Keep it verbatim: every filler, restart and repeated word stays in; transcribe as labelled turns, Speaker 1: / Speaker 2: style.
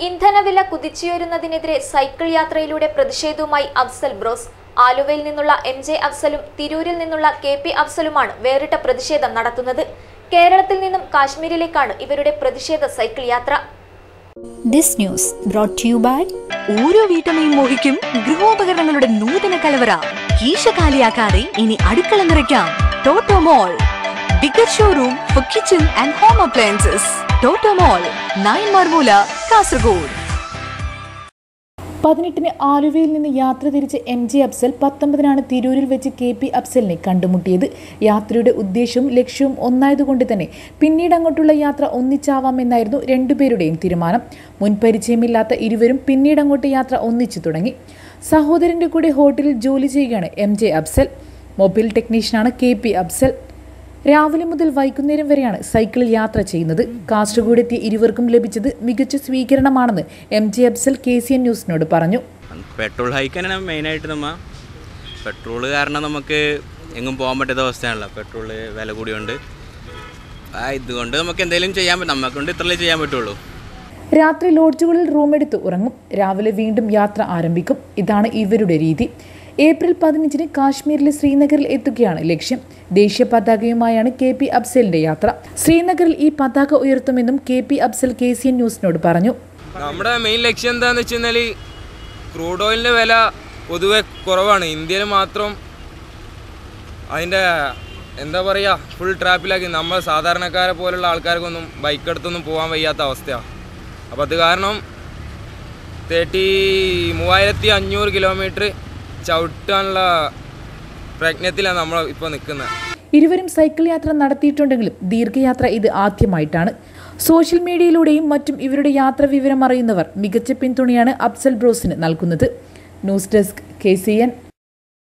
Speaker 1: ഇന്ധനവില കുതിച്ചുയരുന്നതിനെതിരെ സൈക്കിൾ യാത്രയിലൂടെ പ്രതിഷേധവുമായി അഫ്സൽ ബ്രോസ്. ആലുവയിൽ നിന്നുള്ള എം ജെ അഫ്സലും തിരൂരിൽ നിന്നുള്ള കെ പി അഫ്സലുമാണ് വേറിട്ട പ്രതിഷേധം നടത്തുന്നത്. കേരളത്തിൽ നിന്നും കാശ്മീരിലേക്കാണ് ഇവരുടെ പ്രതിഷേധ സൈക്കിൾ യാത്ര.
Speaker 2: This news brought to you by ഓരോ വീട്ടമ്മയും മോഹിക്കും ഗൃഹോപകരണങ്ങളുടെ നൂതന കലവറ. കീശ കാലിയാക്കാതെ ഇനി അടുക്കള നിറയ്ക്കാം. Toto Mall, bigger showroom for kitchen and home appliances. Toto Mall, Naimarmoola, Kasaragod.
Speaker 3: പതിനെട്ടിന് ആലുവയിൽ നിന്ന് യാത്ര തിരിച്ച് എം ജെ അഫ്സൽ പത്തൊമ്പതിനാണ് തിരൂരിൽ വെച്ച് കെ പി അഫ്സലിനെ കണ്ടുമുട്ടിയത്. യാത്രയുടെ ഉദ്ദേശവും ലക്ഷ്യവും ഒന്നായതുകൊണ്ട് തന്നെ പിന്നീട് അങ്ങോട്ടുള്ള യാത്ര ഒന്നിച്ചാവാമെന്നായിരുന്നു രണ്ടുപേരുടെയും തീരുമാനം. മുൻപരിചയമില്ലാത്ത ഇരുവരും പിന്നീട് അങ്ങോട്ട് യാത്ര ഒന്നിച്ചു തുടങ്ങി. സഹോദരന്റെ കൂടെ ഹോട്ടലിൽ ജോലി ചെയ്യുകയാണ് എം ജെ അഫ്സൽ. മൊബൈൽ ടെക്നീഷ്യനാണ് കെ പി അഫ്സൽ. രാവിലെ മുതൽ വൈകുന്നേരം വരെയാണ് സൈക്കിളിൽ യാത്ര ചെയ്യുന്നത്. കാസർഗോഡ് എത്തിയ ഇരുവർക്കും ലഭിച്ചത് മികച്ച സ്വീകരണമാണെന്ന് M J Afsal K C N ന്യൂസിനോട് പറഞ്ഞു.
Speaker 4: പെട്രോൾ ഹൈക്കാണ് മെയിനായിട്ട്. നമ്മ പെട്രോൾ കാരണം നമുക്ക് എങ്ങും പോകാൻ പറ്റാത്ത അവസ്ഥയാണല്ലോ. പെട്രോൾ വില കൂടിയുണ്ട്. ഇതുകൊണ്ട് നമുക്ക് എന്തെങ്കിലും ചെയ്യാൻ പറ്റും. നമ്മെ കൊണ്ട് ഇത്രയേ ചെയ്യാൻ പറ്റുള്ളൂ.
Speaker 3: രാത്രി ലോഡ്ജുകളിൽ റൂമെടുത്ത് ഉറങ്ങും. രാവിലെ വീണ്ടും യാത്ര ആരംഭിക്കും. ഇതാണ് ഇവരുടെ രീതി. ഏപ്രിൽ പതിനഞ്ചിന് കാശ്മീരിലെ ശ്രീനഗറിൽ എത്തുകയാണ് ലക്ഷ്യം. ദേശീയ പതാകയുമായാണ് കെ പി അഫ്സലിന്റെ യാത്ര. ശ്രീനഗറിൽ ഈ പതാക ഉയർത്തുമെന്നും K P Afsal K C N ന്യൂസിനോട് പറഞ്ഞു.
Speaker 5: നമ്മുടെ മെയിൻ ലക്ഷ്യം എന്താണെന്ന് വെച്ച് കഴിഞ്ഞാൽ ക്രൂഡ് ഓയിലിൻ്റെ വില പൊതുവെ കുറവാണ്. ഇന്ത്യയിൽ മാത്രം അതിൻ്റെ എന്താ പറയുക ഫുൾ ട്രാപ്പിലാക്കി. നമ്മൾ സാധാരണക്കാരെ പോലുള്ള ആൾക്കാർക്കൊന്നും ബൈക്ക് എടുത്തൊന്നും പോകാൻ വയ്യാത്ത അവസ്ഥയാണ്. അപ്പോൾ അത് കാരണം തേർട്ടി മൂവായിരത്തി അഞ്ഞൂറ് കിലോമീറ്റർ ചവിട്ടാനുള്ള പ്രയത്നത്തിലാണ് നമ്മൾ ഇപ്പോൾ നിൽക്കുന്നത്.
Speaker 3: ഇരുവരും സൈക്കിൾ യാത്ര നടത്തിയിട്ടുണ്ടെങ്കിലും ദീർഘയാത്ര ഇത് ആദ്യമായിട്ടാണ്. സോഷ്യൽ മീഡിയയിലൂടെയും മറ്റും ഇവരുടെ യാത്ര വിവരം അറിയുന്നവർ മികച്ച പിന്തുണയാണ് അഫ്സൽ ബ്രോസിന് നൽകുന്നത്. News desk K C N.